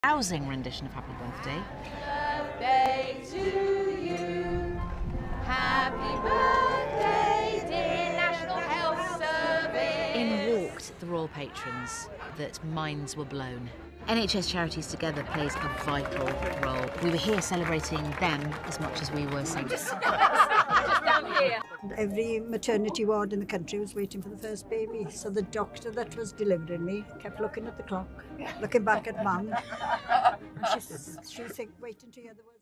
Rousing rendition of Happy Birthday. Birthday to you. Happy birthday, dear National Health Service. In walked the royal patrons that minds were blown. NHS Charities Together plays a vital role. We were here celebrating them as much as we were Just down here. Every maternity ward in the country was waiting for the first baby, so the doctor that was delivering me kept looking at the clock, looking back at Mum, and she was waiting to hear the words.